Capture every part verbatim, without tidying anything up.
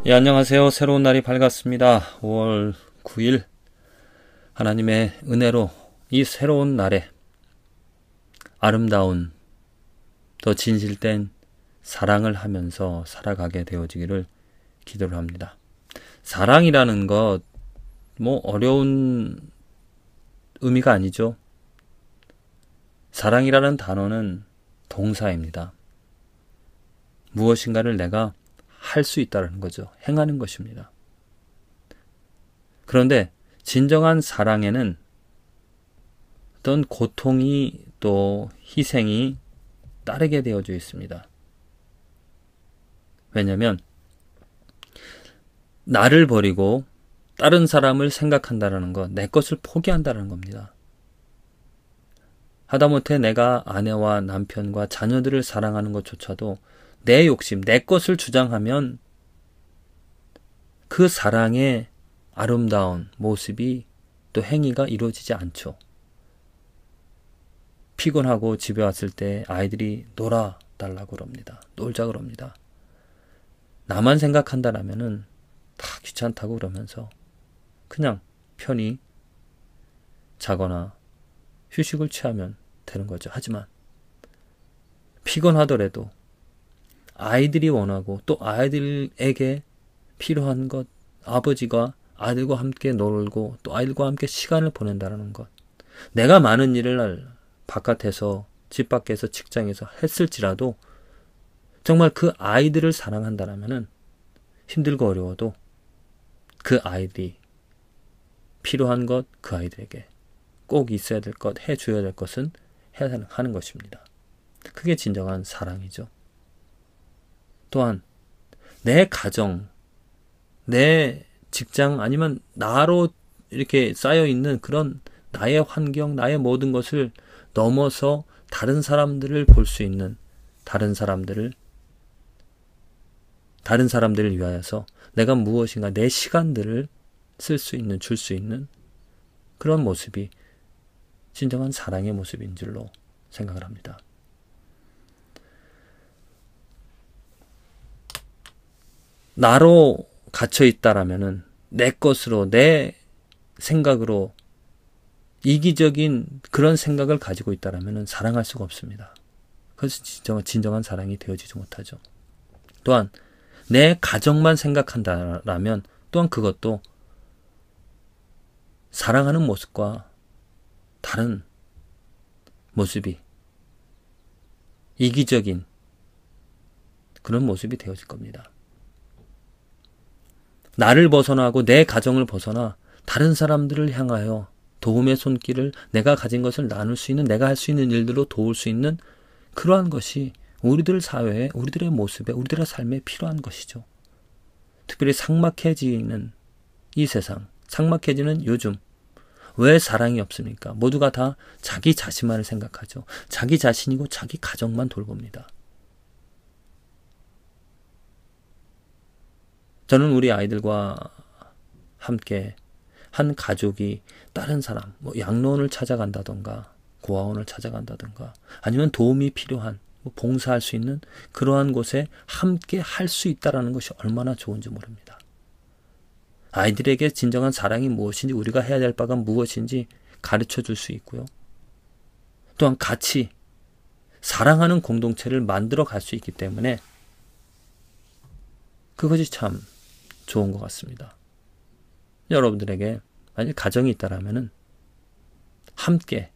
예, 안녕하세요. 새로운 날이 밝았습니다. 오월 구일 하나님의 은혜로 이 새로운 날에 아름다운 더 진실된 사랑을 하면서 살아가게 되어지기를 기도를 합니다. 사랑이라는 것 뭐 어려운 의미가 아니죠. 사랑이라는 단어는 동사입니다. 무엇인가를 내가 할 수 있다는 거죠. 행하는 것입니다. 그런데 진정한 사랑에는 어떤 고통이 또 희생이 따르게 되어져 있습니다. 왜냐하면 나를 버리고 다른 사람을 생각한다는 것, 내 것을 포기한다는 겁니다. 하다못해 내가 아내와 남편과 자녀들을 사랑하는 것조차도 내 욕심, 내 것을 주장하면 그 사랑의 아름다운 모습이 또 행위가 이루어지지 않죠. 피곤하고 집에 왔을 때 아이들이 놀아달라고 그럽니다. 놀자 그럽니다. 나만 생각한다라면은 다 귀찮다고 그러면서 그냥 편히 자거나 휴식을 취하면 되는 거죠. 하지만 피곤하더라도 아이들이 원하고 또 아이들에게 필요한 것, 아버지가 아이들과 함께 놀고 또 아이들과 함께 시간을 보낸다는 것, 내가 많은 일을 바깥에서 집 밖에서 직장에서 했을지라도 정말 그 아이들을 사랑한다면 힘들고 어려워도 그 아이들이 필요한 것, 그 아이들에게 꼭 있어야 될 것, 해줘야 될 것은 해야 하는 것입니다. 그게 진정한 사랑이죠. 또한 내 가정, 내 직장 아니면 나로 이렇게 쌓여있는 그런 나의 환경, 나의 모든 것을 넘어서 다른 사람들을 볼 수 있는 다른 사람들을 다른 사람들을 위하여서 내가 무엇인가 내 시간들을 쓸 수 있는, 줄 수 있는 그런 모습이 진정한 사랑의 모습인 줄로 생각을 합니다. 나로 갇혀있다라면은 내 것으로, 내 생각으로 이기적인 그런 생각을 가지고 있다라면은 사랑할 수가 없습니다. 그래서 진정한, 진정한 사랑이 되어지지 못하죠. 또한 내 가정만 생각한다라면 또한 그것도 사랑하는 모습과 다른 모습이 이기적인 그런 모습이 되어질 겁니다. 나를 벗어나고 내 가정을 벗어나 다른 사람들을 향하여 도움의 손길을 내가 가진 것을 나눌 수 있는, 내가 할 수 있는 일들로 도울 수 있는 그러한 것이 우리들 사회에, 우리들의 모습에, 우리들의 삶에 필요한 것이죠. 특별히 삭막해지는 이 세상, 삭막해지는 요즘 왜 사랑이 없습니까? 모두가 다 자기 자신만을 생각하죠. 자기 자신이고 자기 가정만 돌봅니다. 저는 우리 아이들과 함께 한 가족이 다른 사람, 뭐 양로원을 찾아간다던가 고아원을 찾아간다던가 아니면 도움이 필요한, 뭐 봉사할 수 있는 그러한 곳에 함께 할 수 있다는 것이 얼마나 좋은지 모릅니다. 아이들에게 진정한 사랑이 무엇인지, 우리가 해야 될 바가 무엇인지 가르쳐 줄 수 있고요. 또한 같이 사랑하는 공동체를 만들어 갈 수 있기 때문에 그것이 참 좋은 것 같습니다. 여러분들에게 만약 가정이 있다라면은 함께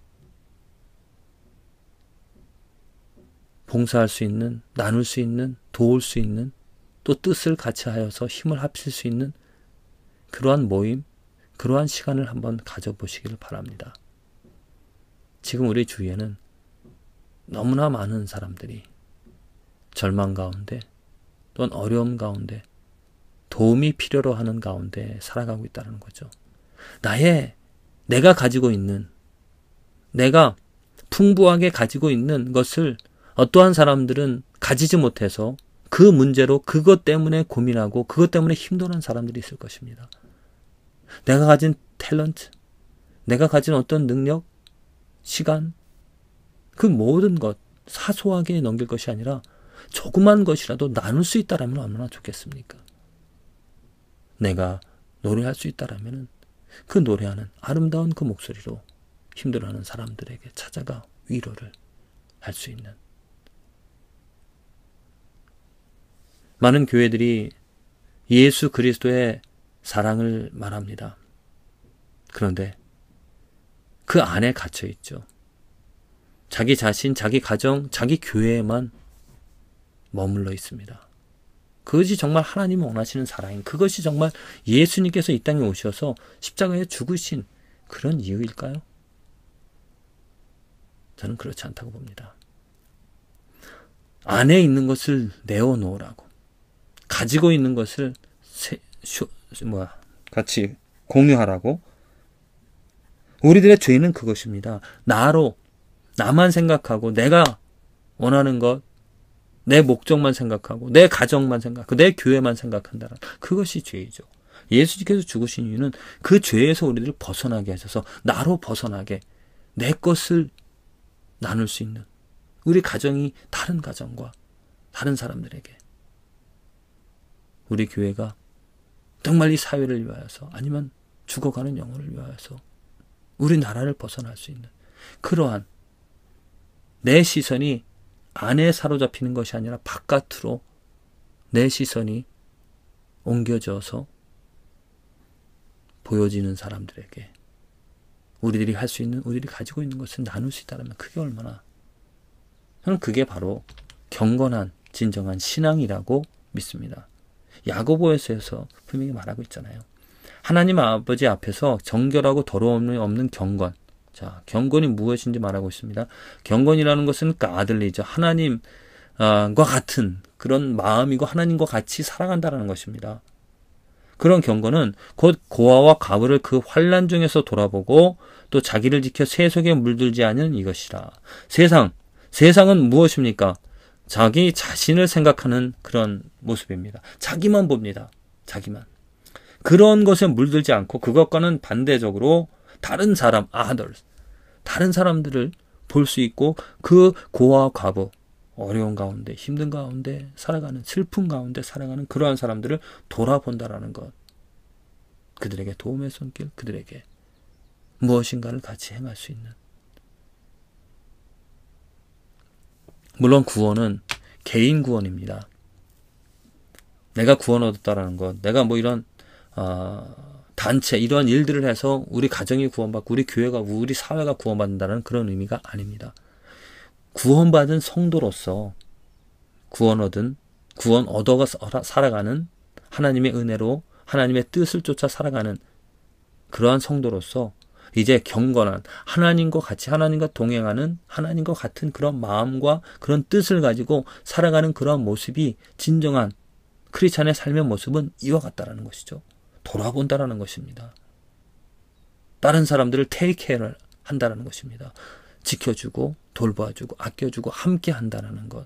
봉사할 수 있는, 나눌 수 있는, 도울 수 있는, 또 뜻을 같이 하여서 힘을 합칠 수 있는 그러한 모임, 그러한 시간을 한번 가져보시기를 바랍니다. 지금 우리 주위에는 너무나 많은 사람들이 절망 가운데 또는 어려움 가운데 도움이 필요로 하는 가운데 살아가고 있다는 거죠. 나의, 내가 가지고 있는, 내가 풍부하게 가지고 있는 것을 어떠한 사람들은 가지지 못해서 그 문제로 그것 때문에 고민하고 그것 때문에 힘들어하는 사람들이 있을 것입니다. 내가 가진 탤런트, 내가 가진 어떤 능력, 시간, 그 모든 것 사소하게 넘길 것이 아니라 조그만 것이라도 나눌 수 있다라면 얼마나 좋겠습니까? 내가 노래할 수 있다라면 그 노래하는 아름다운 그 목소리로 힘들어하는 사람들에게 찾아가 위로를 할 수 있는, 많은 교회들이 예수 그리스도의 사랑을 말합니다. 그런데 그 안에 갇혀 있죠. 자기 자신, 자기 가정, 자기 교회에만 머물러 있습니다. 그것이 정말 하나님이 원하시는 사랑인, 그것이 정말 예수님께서 이 땅에 오셔서 십자가에 죽으신 그런 이유일까요? 저는 그렇지 않다고 봅니다. 안에 있는 것을 내어놓으라고, 가지고 있는 것을 세, 쇼, 뭐야, 같이 공유하라고. 우리들의 죄는 그것입니다. 나로, 나만 생각하고 내가 원하는 것, 내 목적만 생각하고 내 가정만 생각하고 내 교회만 생각한다는 그것이 죄이죠. 예수님께서 죽으신 이유는 그 죄에서 우리들을 벗어나게 하셔서 나로 벗어나게, 내 것을 나눌 수 있는, 우리 가정이 다른 가정과 다른 사람들에게, 우리 교회가 정말 이 사회를 위하여서, 아니면 죽어가는 영혼을 위하여서 우리나라를 벗어날 수 있는 그러한, 내 시선이 안에 사로잡히는 것이 아니라 바깥으로 내 시선이 옮겨져서 보여지는 사람들에게 우리들이 할 수 있는, 우리들이 가지고 있는 것을 나눌 수 있다면 그게 얼마나, 저는 그게 바로 경건한 진정한 신앙이라고 믿습니다. 야고보서에서 분명히 말하고 있잖아요. 하나님 아버지 앞에서 정결하고 더러움이 없는 경건. 자, 경건이 무엇인지 말하고 있습니다. 경건이라는 것은 그 아들이죠. 하나님과 같은 그런 마음이고 하나님과 같이 살아간다는 것입니다. 그런 경건은 곧 고아와 과부를 그 환난 중에서 돌아보고 또 자기를 지켜 세속에 물들지 않은 이것이라. 세상, 세상은 무엇입니까? 자기 자신을 생각하는 그런 모습입니다. 자기만 봅니다. 자기만. 그런 것에 물들지 않고 그것과는 반대적으로 다른 사람, others, 다른 사람들을 볼 수 있고 그 고아와 과부, 어려운 가운데, 힘든 가운데 살아가는, 슬픔 가운데 살아가는 그러한 사람들을 돌아본다라는 것. 그들에게 도움의 손길, 그들에게 무엇인가를 같이 행할 수 있는. 물론 구원은 개인 구원입니다. 내가 구원 얻었다라는 것, 내가 뭐 이런 어, 단체, 이러한 일들을 해서 우리 가정이 구원받고 우리 교회가, 우리 사회가 구원받는다는 그런 의미가 아닙니다. 구원받은 성도로서 구원 얻은, 구원 얻어가 살아가는, 하나님의 은혜로 하나님의 뜻을 쫓아 살아가는 그러한 성도로서 이제 경건한, 하나님과 같이, 하나님과 동행하는, 하나님과 같은 그런 마음과 그런 뜻을 가지고 살아가는 그러한 모습이 진정한 크리스찬의 삶의 모습은 이와 같다라는 것이죠. 돌아본다라는 것입니다. 다른 사람들을 테이크 케어를 한다라는 것입니다. 지켜주고 돌봐주고 아껴주고 함께 한다라는 것.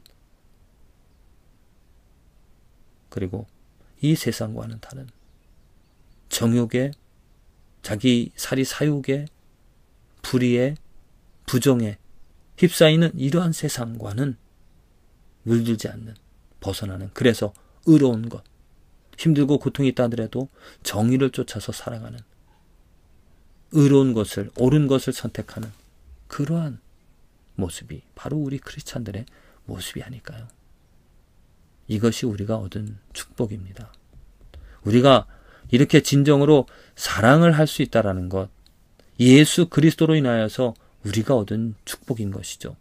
그리고 이 세상과는 다른 정욕에, 자기 살이 사욕에, 불의에, 부정에 휩싸이는 이러한 세상과는 물들지 않는, 벗어나는, 그래서 의로운 것, 힘들고 고통이 있다 하더라도 정의를 쫓아서 살아가는, 의로운 것을, 옳은 것을 선택하는 그러한 모습이 바로 우리 크리스찬들의 모습이 아닐까요? 이것이 우리가 얻은 축복입니다. 우리가 이렇게 진정으로 사랑을 할 수 있다는 것, 예수 그리스도로 인하여서 우리가 얻은 축복인 것이죠.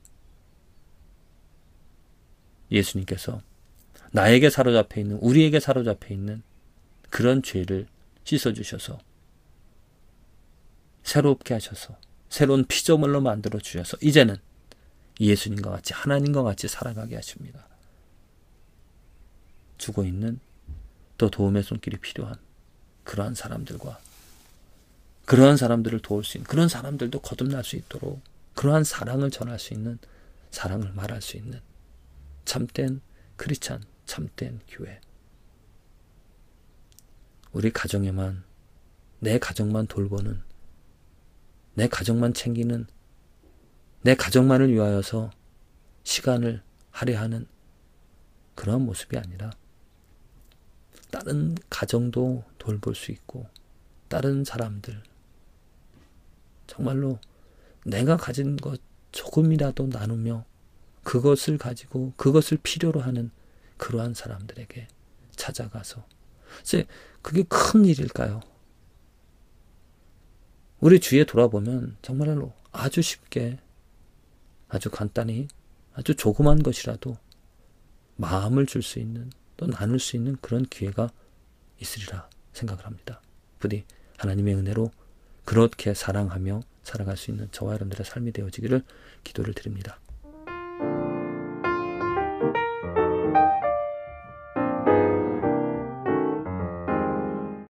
예수님께서 나에게 사로잡혀 있는, 우리에게 사로잡혀 있는 그런 죄를 씻어주셔서, 새롭게 하셔서, 새로운 피조물로 만들어 주셔서 이제는 예수님과 같이, 하나님과 같이 살아가게 하십니다. 죽어 있는, 또 도움의 손길이 필요한 그러한 사람들과, 그러한 사람들을 도울 수 있는, 그런 사람들도 거듭날 수 있도록 그러한 사랑을 전할 수 있는, 사랑을 말할 수 있는 참된 크리스찬, 참된 교회. 우리 가정에만, 내 가정만 돌보는, 내 가정만 챙기는, 내 가정만을 위하여서 시간을 할애하는 그런 모습이 아니라 다른 가정도 돌볼 수 있고 다른 사람들 정말로 내가 가진 것 조금이라도 나누며 그것을 가지고 그것을 필요로 하는 그러한 사람들에게 찾아가서 이제 그게 큰 일일까요? 우리 주위에 돌아보면 정말로 아주 쉽게 아주 간단히 아주 조그만 것이라도 마음을 줄 수 있는 또 나눌 수 있는 그런 기회가 있으리라 생각을 합니다. 부디 하나님의 은혜로 그렇게 사랑하며 살아갈 수 있는 저와 여러분들의 삶이 되어지기를 기도를 드립니다.